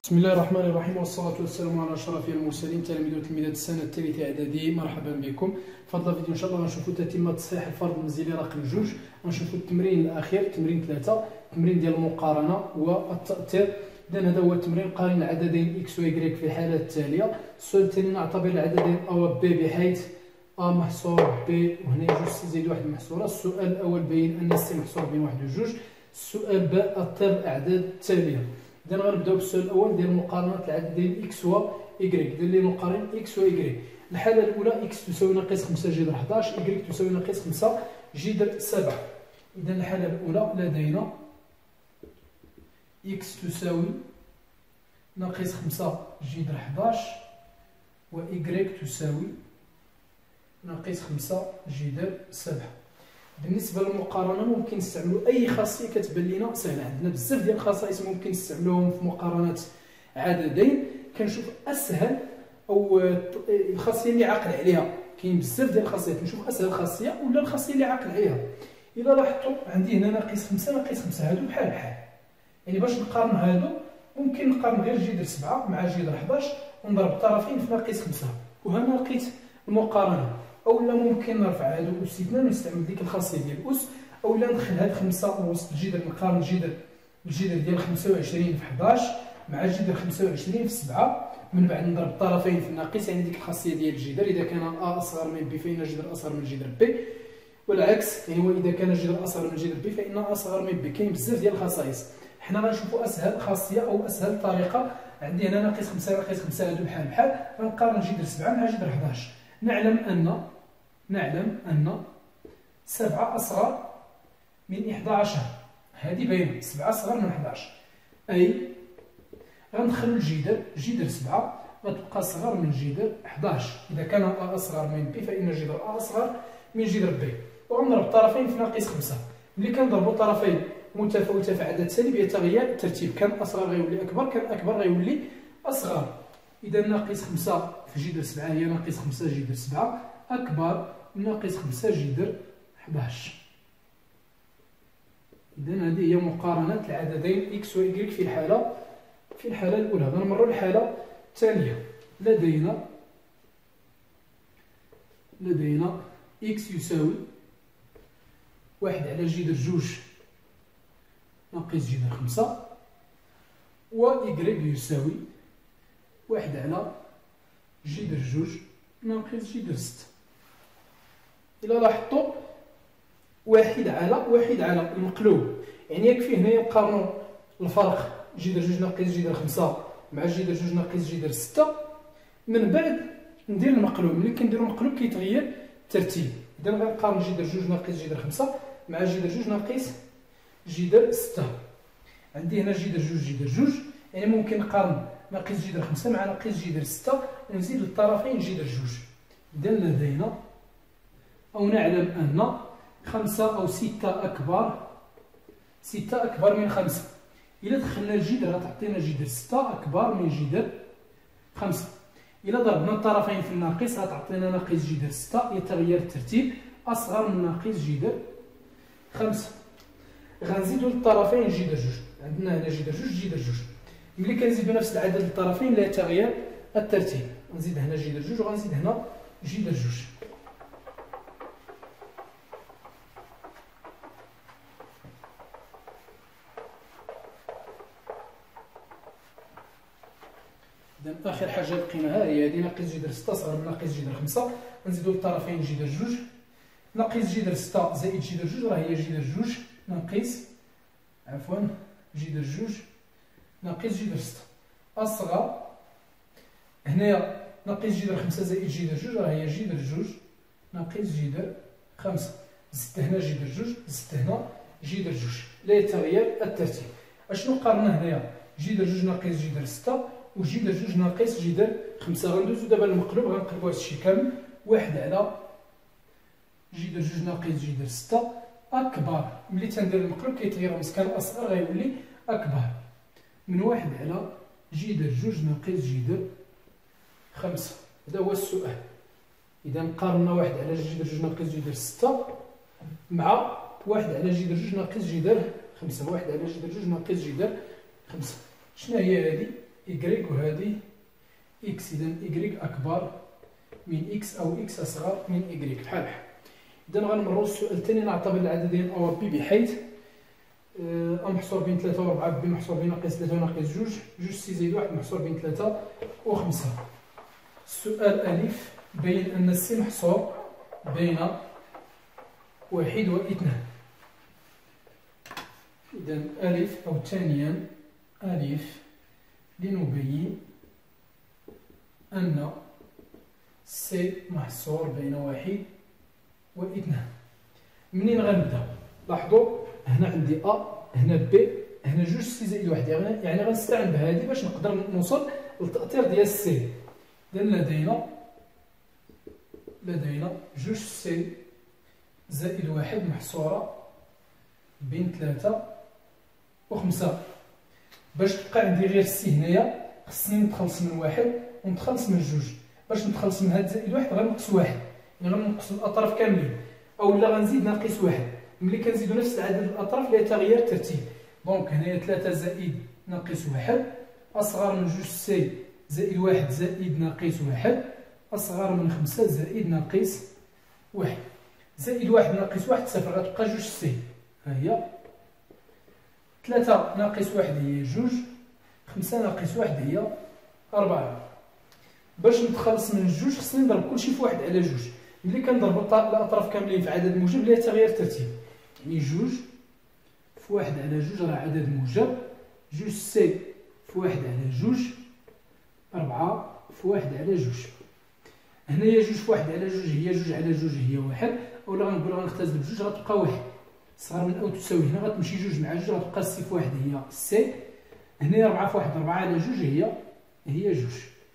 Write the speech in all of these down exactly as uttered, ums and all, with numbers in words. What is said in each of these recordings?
بسم الله الرحمن الرحيم، والصلاة والسلام على أشرف المرسلين تلاميذ وتلميذات السنة الثالثة إعدادي. مرحبا بكم. في هذا الفيديو إن شاء الله غنشوفوا تتمة تصحيح الفرض المنزلي رقم جوج. غنشوفوا التمرين الأخير تمرين ثلاثة، التمرين ديال المقارنة والتأثير. إذا هذا هو التمرين. قارن العددين إكس و إكغيك في الحالة التالية. السؤال الثاني، نعتبر العددين أ و ب بحيث أ محصور ب وهنا جوج سي زائد واحد محصورة. السؤال الأول بين أن سي محصور بين واحد وجوج. السؤال ب أثر الأعداد التالية. إذا غنبداو بالسؤال الأول ديال مقارنة العددين إكس و إكغيك. إذا اللي نقارن إكس و إكغيك، الحالة الأولى إكس تساوي ناقص خمسة جذر حداش، إكغيك تساوي ناقص خمسة جذر سبعة. إذا الحالة الأولى لدينا إكس تساوي ناقص خمسة جذر حداش و إكغيك تساوي ناقص خمسة جذر سبعة. بالنسبه للمقارنه ممكن نستعملوا اي خاصيه كتبان لنا سهله. عندنا بزاف ديال الخصائص ممكن نستعملوهم في مقارنه عددين. كنشوف اسهل او الخاصيه اللي عاقل عليها. كاين بزاف ديال الخاصيات، نشوف اسهل خاصيه ولا الخاصيه اللي عاقل عليها. الا لاحظتوا عندي هنا ناقص خمسة ناقص خمسة، هادو بحال بحال. يعني باش نقارن هادو ممكن نقارن غير جذر سبعة مع جذر حداش ونضرب الطرفين في ناقص خمسة، وهنا لقيت المقارنه. اولا ممكن نرفع هادو أسيتنا ونستعمل ديك الخاصيه ديال الأس، اولا ندخل هاد خمسة وسط الجذر، نقارن الجذر الجذر ديال خمسة وعشرين في حداش مع جذر خمسة وعشرين في سبعة، من بعد نضرب الطرفين في الناقص، يعني ديك الخاصيه ديال الجذر. اذا كان ا اصغر من ب فان الجذر اصغر من جذر ب، والعكس، يعني هو اذا كان الجذر اصغر من جذر ب فان اصغر من ب. كاين بزاف ديال الخصائص. حنا غنشوفوا اسهل خاصيه او اسهل طريقه. عندي هنا ناقص خمسة ناقص خمسة، هادو بحال بحال، غنقارن جذر سبعة مع جذر حداش. نعلم ان نعلم أن سبعة أصغر من إحدى عشر، هذه باينة، سبعة أصغر من حداش، أي غندخلو الجذر، جذر سبعة غتبقى صغر من جذر حداش. إذا كان أ أصغر من ب فإن جذر أ أصغر من جذر ب، وغنضرب الطرفين في ناقص خمسة. ملي كنضربو طرفين متفاوتة في عدد سالب يتغير الترتيب، كان أصغر غيولي أكبر، كان أكبر غيولي أصغر. إذا ناقص خمسة في جذر سبعة هي ناقص خمسة جذر سبعة أكبر من ناقص خمسة جذر حداش. إذا هذه هي مقارنة العددين إكس و إكغيك في الحالة في الحالة الأولى. غنمروا للحالة الثانية. لدينا لدينا إكس يساوي واحد على جذر جوج ناقص جذر خمسة، و إكغيك يساوي واحد على جذر جوج ناقص جذر ستة. إلا لاحظتوا واحد على واحد على المقلوب، يعني يكفي هنايا نقارنوا الفرق جذر جوج ناقص جذر خمسة مع جذر جوج ناقص جذر ستة، من بعد ندير المقلوب. ملي كنديرو المقلوب كيتغير الترتيب. إذا غنقارن جذر جوج ناقص جذر خمسة مع جذر جوج ناقص جذر ستة. عندي هنا جذر جوج جذر جوج، يعني ممكن نقارن ناقص جذر خمسة مع ناقص جذر ستة ونزيد للطرفين جذر جوج. إذا لدينا أو نعلم أن خمسة أو ستة أكبر ستة أكبر من خمسة. إلا دخلنا الجذر غتعطينا جذر ستة أكبر من جذر خمسة. إلا ضربنا الطرفين في الناقص غتعطينا ناقص جذر ستة، يتغير الترتيب، أصغر من ناقص جذر خمسة. غنزيدو للطرفين جذر جوج، عندنا هنا جذر جوج جذر جوج. ملي كنزيدو نفس العدد للطرفين لا يتغير الترتيب. غنزيد هنا جذر جوج وغنزيد هنا جذر جوج. إذا آخر حاجة لقيناها هي هذه، ناقص جذر ستة أصغر من ناقص جذر خمسة. غنزيدو للطرفين جذر جوج، ناقص جذر ستة زائد جذر جوج راه هي جذر جوج ناقص عفوا جذر جوج ناقص جذر ستة أصغر. هنايا ناقص جذر خمسة زائد جذر جوج راه هي جذر جوج ناقص جذر خمسة. زدت هنا جذر جوج، زدت هنا جذر جوج، لا يتغير الترتيب. أشنو قارنا هنايا؟ جذر جوج ناقص جذر ستة وجذر جوج ناقص جذر خمسة. غندوزو دابا للمقلوب، غنقلبو هاد الشيء كامل. واحد على جذر جوج ناقص جذر ستة أكبر، ملي تندير المقلوب كيتغير، مسكان أصغر غيولي أكبر من واحد على جذر جوج ناقص جذر خمسة. هذا هو السؤال. إذا قارنا واحد على جذر جوج ناقص جذر ستة مع واحد على جذر جوج ناقص جذر خمسة، واحد على جذر جوج ناقص جذر خمسة. شنو هي هذه؟ إكغيك وهذه إكس. إذا إكغيك أكبر من إكس أو إكس أصغر من إكغيك بحال بحال. إذا غنمرو للسؤال الثاني. نعتبر العددين أ و بي بحيث أ محصور بين ثلاثة و أربعة، بي محصور بين ناقص ثلاثة وناقص جوج، جوج سي زائد واحد محصور بين ثلاثة و خمسة. السؤال ألف، بين أن السي محصور بين واحد و اثنان. إذا ألف أو ثانيا ألف لنبين أن سي محصور بين واحد و اثنان. منين غنبدا؟ لاحظوا هنا عندي أ، هنا بي، هنا جوج سي زائد واحد، يعني يعني غنستعن بهذه باش نقدر نوصل للتأطير ديال السي. إذا لدينا لدينا جوج سي زائد واحد محصورة بين ثلاثة و خمسة. باش تبقى عندي غير السي هنايا خصني نتخلص من واحد ونتخلص من جوج. باش نتخلص من هاد زائد واحد غنقص واحد، يعني غنقص الأطراف كاملين، أولا غنزيد ناقص واحد. ملي كنزيدو نفس العدد الأطراف لا تغيير الترتيب. دونك هنايا ثلاثة زائد ناقص واحد أصغر من جوج سي زائد واحد زائد ناقص واحد أصغر من خمسة زائد ناقص واحد. زائد واحد ناقص واحد صفر، غتبقى جوج سي. ها هي ثلاثة ناقص واحد هي جوج، خمسة ناقص واحد هي أربعة. باش نتخلص من الجوج خصني نضرب كلشي في واحد على جوج. ملي كنضرب الأطراف كاملين في عدد موجب لا يتغير الترتيب، يعني جوج في واحد على جوج راه عدد موجب، جوج سي في واحد على جوج، أربعة في واحد على جوج. هنايا جوج في واحد على جوج هي جوج على جوج هي واحد، أولا غنقول غنختزل بجوج غتبقى واحد صغر من أو تساوي. هنا غتمشي جوج مع جوج غتبقى سي في واحد هي سي. هنايا أربعة في واحد أربعة على جوج هي هي جوج.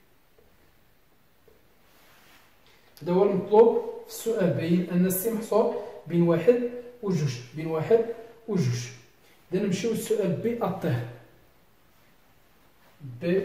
هذا هو المطلوب في السؤال. بين أن السي محصور بين واحد و جوج، بين واحد و جوج. إذا نمشيو للسؤال بي أطير. بي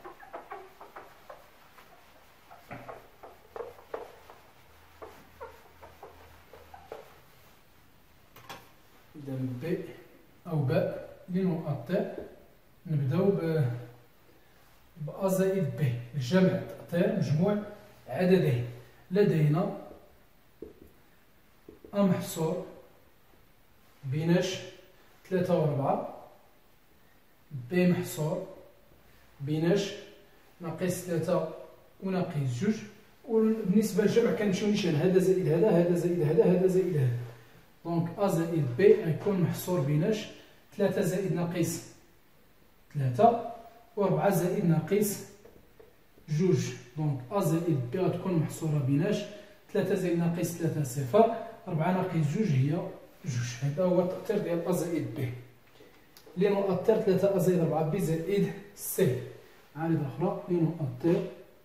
إذا بي أو باء لنؤطر. نبداو ب بأ زائد بي، الجمع تأطير مجموع عددين. لدينا أ محصور بيناش ثلاثة و أربعة، بي محصور بيناش ناقص ثلاثة وناقص جوج. وبالنسبة للجمع كنمشيو نشان هذا زائد هذا، هذا زائد هذا، هذا زائد هذا. دونك أ زائد بي غيكون محصور بيناش ثلاثة زائد ناقص ثلاثة و أربعة زائد ناقص جوج. دونك أ زائد بي غتكون محصورة بيناش ثلاثة زائد ناقص ثلاثة صفر، أربعة ناقص جوج هي جوج. هذا هو التأطير ديال أ زائد بي. لنؤطر ثلاثة أ زائد أربعة بي زائد سي. عارضة أخرى لنؤطر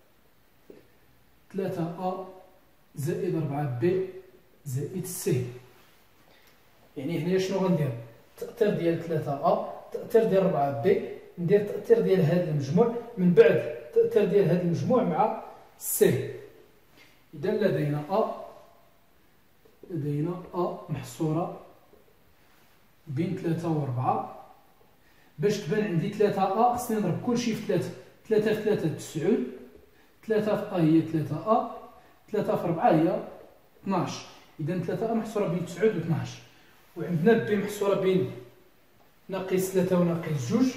ثلاثة أ زائد أربعة بي زائد سي. يعني هنايا شنو غندير؟ التأطير ديال ثلاثة أ، التأطير ديال أربعة بي، ندير التأطير ديال هذا المجموع، من بعد التأطير ديال هذا المجموع مع سي. إذا لدينا أ لدينا أ محصورة بين ثلاثة و أربعة. باش تبان عندي ثلاثة أ خصني نضرب كلشي في ثلاثة. ثلاثة في ثلاثة تسعود، ثلاثة في أ هي ثلاثة أ، ثلاثة في أربعة هي اثناش. إذا ثلاثة أ محصورة بين تسعود و اثناش. وعندنا بي محصورة بين ناقص ثلاثة وناقص جوج.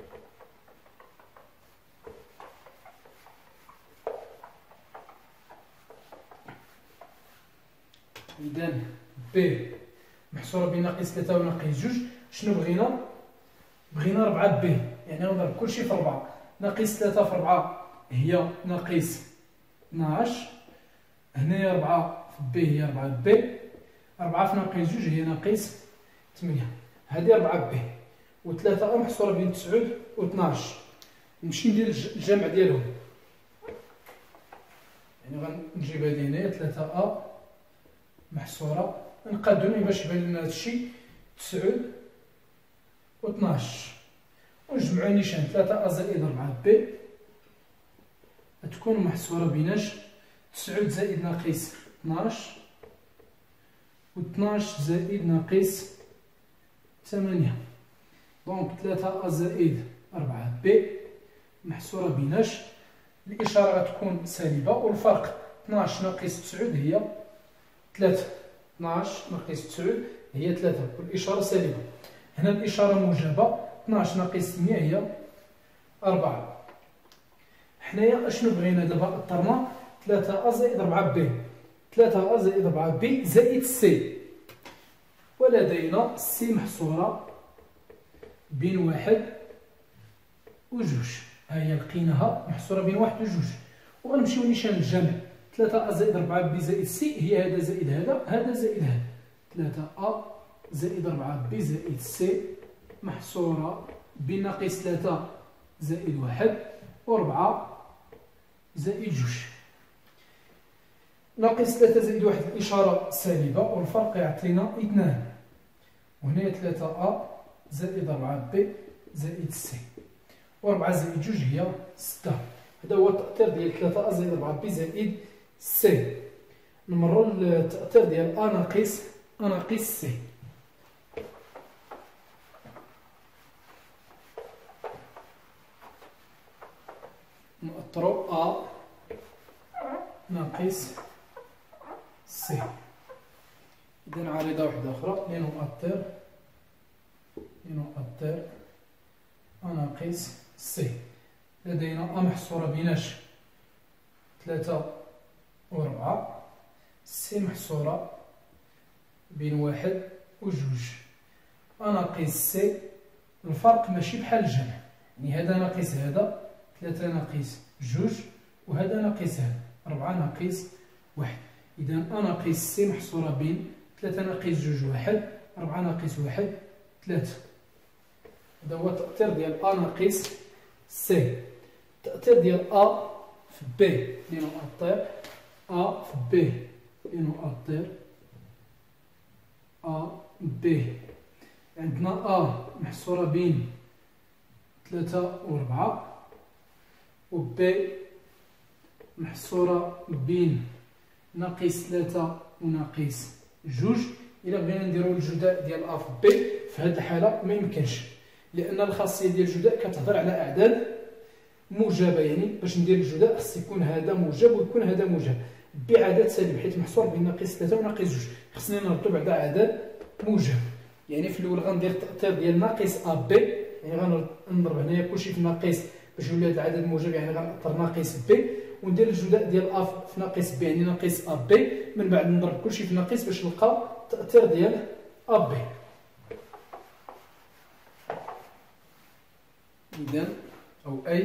إذا بي محصورة بين ناقص ثلاثة وناقص جوج. شنو بغينا؟ بغينا ربعة بي، يعني غنضرب كلشي في ربعة. ناقص ثلاثة في ربعة هي ناقص اثناش. هنايا ربعة في بي هي ربعة بي. ربعة في ناقص جوج هي ناقص ثمانية. هذه ربعة بي. و ثلاثة أ محصورة بين تسعود و اثناش. نمشي ندير الجمع ديالهم، يعني غنجيب هذه هنايا ثلاثة أ محصورة، نقادو باش يبان لنا هذا الشيء تسعود و اثناش. ونجمعو نيشان ثلاثة أ زائد أربعة بي تكون محصورة بيناش تسعود زائد ناقص اثناش و اثناش زائد ناقص ثمانية. دونك ثلاثة أ زائد أربعة بي محصورة بيناش. الإشارة غتكون سالبة، والفرق اثناش ناقص تسعود هي ثلاثة. اثناش ناقص تسعود هي ثلاثة، والإشارة سالبة. هنا الإشارة موجبة، اثناش ناقص ثمانية هي أربعة. حنايا أشنو بغينا دابا؟ اضطرنا ثلاثة أ زائد أربعة بي، ثلاثة أ زائد أربعة بي زائد سي، ولدينا سي محصورة بين واحد وجوج. ها هي لقيناها محصورة بين واحد وجوج، وغنمشيو نيشان الجمع. ثلاثة أ زائد أربعة بي زائد سي هي هذا زائد هذا، هذا زائد هذا. ثلاثة أ زائد أربعة بي زائد سي محصورة بين ناقص ثلاثة زائد واحد وأربعة زائد جوج. ناقص ثلاثة زائد واحد الإشارة سالبة، والفرق يعطينا اثنان. وهنا ثلاثة أ زائد أربعة بي زائد سي، وأربعة زائد جوج هي ستة. هذا هو التأثير ديال ثلاثة أ زائد أربعة بي زائد سي. نمروا للتأثير ديال أ ناقص أ ناقص سي. نأطرو أ ناقص سي. إذا عارضة واحدة أخرى لنؤطر لنؤطر أ ناقص سي. لدينا أ محصورة بيناش ثلاثة وربعة، سي محصورة بين واحد وجوج. أ ناقص سي الفرق ماشي بحال الجمع، يعني هذا ناقص هذا، ثلاثة ناقص جوج، وهذا ناقص هذا، أربعة ناقص واحد. إذا أ ناقص سي محصورة بين ثلاثة ناقص جوج واحد، أربعة ناقص واحد ثلاثة. هذا هو التأثير ديال أ ناقص سي. التأثير ديال أ في بي لنؤطر أ في بي لنؤطر أ بي. عندنا أ محصورة بين ثلاثة وربعة، و بي محصورة بين ناقص ثلاثة وناقص جوج. إلا بغينا نديرو الجداء ديال أ في بي في هذه الحالة ما يمكنش، لأن الخاصية ديال الجداء كتهضر على أعداد موجبة. يعني باش ندير الجداء خص يكون هذا موجب ويكون هذا موجب بعدد سالب، حيت محصور بين ناقص ثلاثة وناقص جوج. خصني نردو بعد عدد موجب. يعني في الأول غندير التأثير ديال ناقص أ بي، يعني غنضرب هنايا كلشي في ناقص باش يولي هذا العدد موجب، يعني غنأثر ناقص بي، وندير الجداء ديال أ في ناقص بي يعني ناقص أ بي، من بعد نضرب كلشي في ناقص باش نلقى التأثير ديال أ بي. إذا أو أي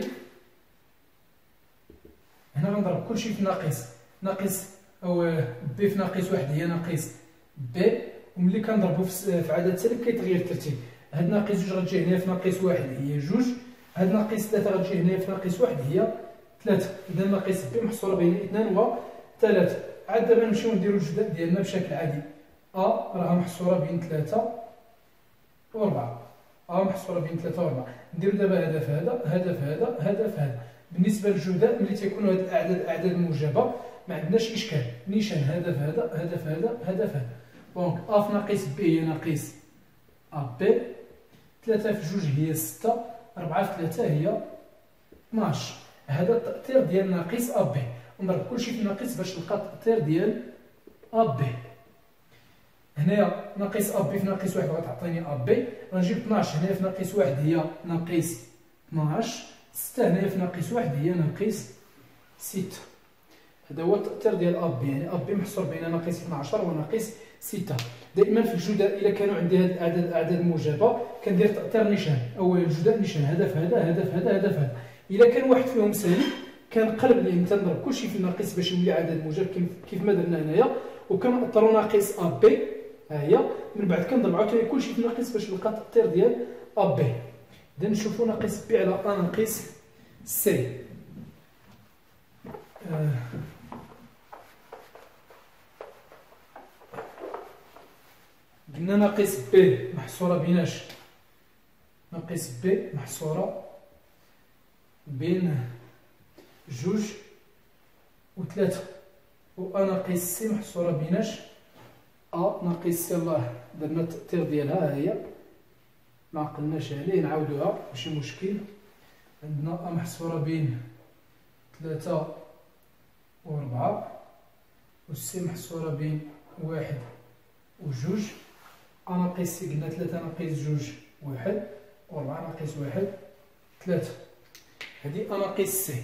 هنا غنضرب كلشي في ناقص، ناقص أو بي في ناقص واحد هي ناقص بي، وملي كنضربو في عدد سالب كيتغير الترتيب. هاد ناقص جوج غتجي هنا في ناقص واحد هي جوج، هاد ناقص ثلاثة غتجي هنا في ناقص واحد هي ثلاثة. إذا ناقص بي محصورة بين اثنان و ثلاثة. عاد دابا نمشيو نديرو الجداء ديالنا بشكل عادي. أ راها محصورة بين ثلاثة و أربعة، أ محصورة بين ثلاثة و أربعة. نديرو دابا هذا في هذا، هذا في هذا، هذا في هذا. بالنسبة للجداء ملي تيكونوا هاد الأعداد أعداد موجبة ما عندناش إشكال، نيشان هذا في هذا، هذا في هذا، هذا في هذا. دونك أ في ناقص بي هي ناقص أ بي، ثلاثة في جوج هي ستة، أربعة في ثلاثة هي اثناش. هذا التأثير ديال ناقص أ بي. نضرب كلشي في ناقص باش نلقى التأثير ديال أ بي. هنايا ناقص أ بي في ناقص واحد غتعطيني أ بي، غنجيب اثناش هنايا في ناقص واحد هي ناقص اثناش، ستة هنايا في ناقص واحد هي ناقص ستة. هذا هو التأثير ديال أ بي، يعني أ بي محصور بين ناقص اثناش وناقص ستة. دائما في الجداء إلا كانوا عندي هاد الأعداد الأعداد موجبة كندير تأثير نيشان، أول الجداء نيشان هذا في هذا، هذا في هذا، هذا في هذا. إلا كان واحد فيهم سالب كنقلب، يعني تنضرب كلشي في الناقص باش يولي عدد موجب كيف ما درنا هنايا، وكنأثروا ناقص أ بي ها هي، من بعد كنضرب عاوتاني كلشي في الناقص باش نلقى التأثير ديال أ بي. إذا نشوفوا ناقص بي على أ ناقص سي. آه. قلنا ناقص بي محصورة بيناش، ناقص بي محصورة بين جوج و ثلاثة، و أ ناقص سي محصورة بيناش أ ناقص سي. الله درنا التأثير ديالها ها هي، ما عقلناش عليه نعاودوها ماشي مشكل. عندنا أ محصورة بين ثلاثة وربعة، و سي محصورة بين واحد وجوج، أ ناقص سي قلنا ثلاثة ناقص جوج واحد، وربعة ناقص واحد ثلاثة. هذه أ ناقص سي.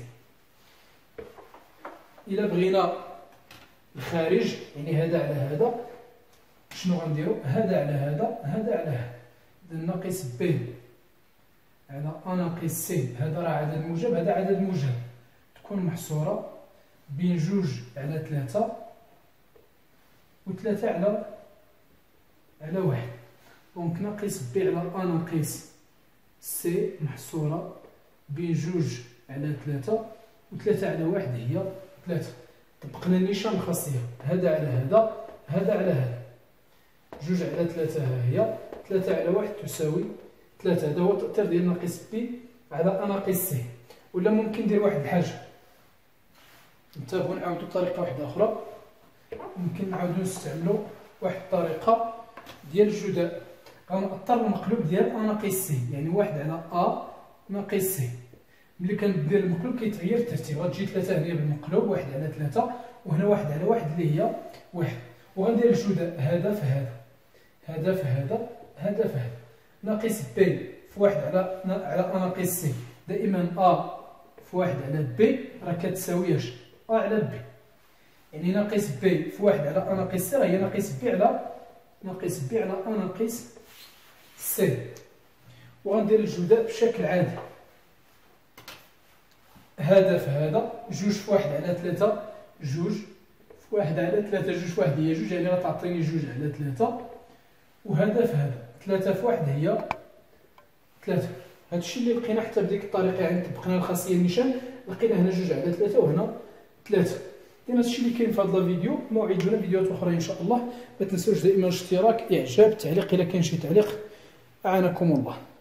إلا بغينا الخارج يعني هذا على هذا، شنو غنديرو؟ هذا على هذا، هذا على هذا، إذا ناقص ب على أ ناقص سي، هذا راه عدد موجب، هذا عدد موجب، تكون محصورة بين جوج على ثلاثة وثلاثة على على واحد. دونك ناقص ب على أ ناقص سي محصورة بين جوج على ثلاثة وثلاثة على واحد هي ثلاثة. طبقنا النيشان الخاصية، هذا على هذا، هذا على هذا، جوج على ثلاثة ها هي، ثلاثة على واحد تساوي ثلاثة. هذا هو التأثير ديال ناقص بي على أ ناقص سي. ولا ممكن ندير واحد الحاجة، ننتبهوا نعاودوا طريقة واحدة أخرى، ممكن نعاودوا نستعملوا واحد الطريقة ديال الجداء. غنأثر المقلوب ديال أ ناقص سي، يعني واحد على أ ناقص سي. ملي كندير المقلوب كيتغير الترتيب، غتجي ثلاثة هنا بالمقلوب، واحد على ثلاثة، وهنا واحد على واحد اللي هي واحد. وغندير الجداء هذا في هذا، هذا في هذا، هذا في هذا. ناقص بي في واحد على على أ ناقص سي، دائما أ في واحد على بي راه كتساوي اش؟ أ على بي. يعني ناقص بي في واحد على أ ناقص سي راه هي ناقص بي على ناقص بي على أ ناقص سي. وغندير الجداء بشكل عادي، هذا في هذا، جوج في واحد على ثلاثة، جوج في واحد على ثلاثة، جوج في واحد هي جوج، يعني غتعطيني جوج على ثلاثة. وهذا في هذا، ثلاثة في واحد هي ثلاثة. هذا الشيء اللي بقينا حتى بديك الطريقة، يعني طبقنا الخاصية النيشان، لقينا هنا جوج على ثلاثة وهنا ثلاثة. إذن هذا الشيء اللي كاين في هذا الفيديو. موعدنا فيديوهات أخرى إن شاء الله. ما تنسوش دائما الاشتراك، إعجاب، تعليق إلا كاين شي تعليق. أعانكم الله.